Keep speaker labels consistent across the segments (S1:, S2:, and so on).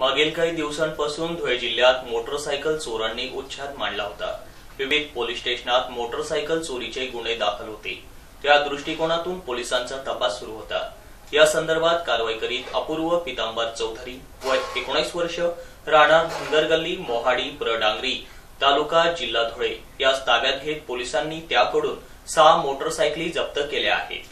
S1: मागील काही दिवसांपासून धुळे जिल्ह्यात मोटरसायकल चोरांनी उच्छाद मांडला होता। विविध पोलीस स्टेशनात मोटरसायकल चोरीचे गुन्हे दाखल होते। त्या दृष्टिकोनातून पोलिसांचा तपास सुरू होता। या संदर्भात कारवाई करीत अपूर्व पीतांबर चौधरी वय 19 वर्ष राहणार धनगर गल्ली मोहाडी प्रडांगरी तालुका जिल्हा धुळे यास ताब्यात घेत पोलिसांनी त्याकडून 6 मोटरसायकली जप्त केल्या आहेत।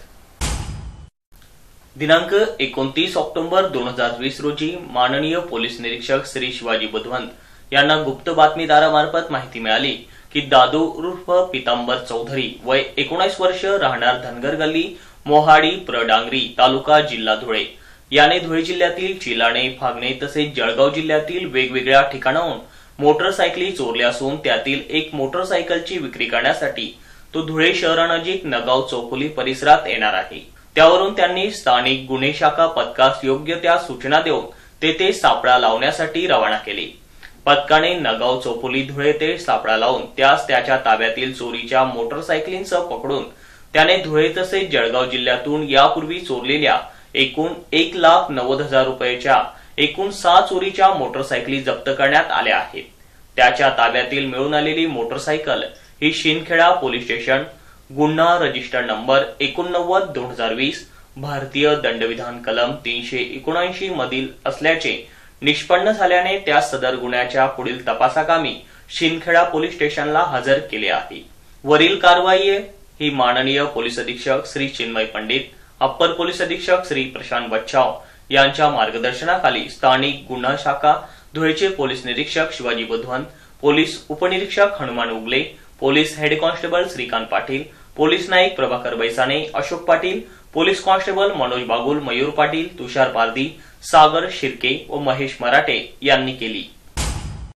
S1: दिनांक 29 ऑक्टोबर 2020 रोजी माननीय पोलीस निरीक्षक श्री शिवाजी बुधवंत यांना गुप्त बातमीदारामार्फत माहिती मिळाली की दादू उर्फ पीतांबर चौधरी वय 19 वर्ष राहणार धनगर गल्ली मोहाडी प्रडांगरी तालुका जिल्हा धुळे याने धुळे जिल्ह्यातील चिलाणे फागणे तसेच जळगाव जिल्ह्यातील वेगवेगळ्या ठिकाणाहून मोटरसायकली चोरल्या असून त्यातील एक मोटरसायकलची विक्री करण्यासाठी तो धुळे शहरानजीक नगाव चौफुली परिसरात येणार आहे। त्यावरून त्यांनी स्थानिक गुन्हे शाखा पथकास योग्य त्या सूचना देऊन तेथे सापळा लावण्यासाठी रवाना केले। पथकाने नगाव चौफुली धुळे ते सापळा लावून त्यास त्याच्या ताब्यातील चोरीच्या मोटरसायकलींसह पकडून त्याने धुळे तसेच जळगाव जिल्ह्यातून यापूर्वी चोरलेल्या एकूण 1,90,000 रुपयाच्या एकूण 6 चोरीच्या मोटरसायकली जप्त करण्यात आल्या आहेत। त्याच्या ताब्यातील मिळून आलेली मोटरसायकल ही शिंदखेडा पोलीस स्टेशन गुन्हा रजिस्टर नंबर 89/2020 भारतीय दंडविधान कलम 379 मधील असल्याचे निष्पन्न झाल्याने त्या सदर गुन्ह्याच्या पुढील तपासाकामी शिंदखेडा पोलीस स्टेशनला हजर केले आहे। वरील कारवाई ही माननीय पोलीस अधीक्षक श्री चिन्मय पंडित, अप्पर पोलीस अधीक्षक श्री प्रशांत बच्छाव यांच्या मार्गदर्शनाखाली स्थानिक गुन्हा शाखा धुळेचे पोलीस निरीक्षक शिवाजी बुधवंत, पोलीस उपनिरीक्षक Hanuman Ugle, police head constable Shrikant Patil, police Naik Prabhakar Baisane, Ashok Patil, police constable Manoj Bagul, Mayur Patil, Tushar Pardhi, Sagar Shirke व महेश मराठे यांनी केली।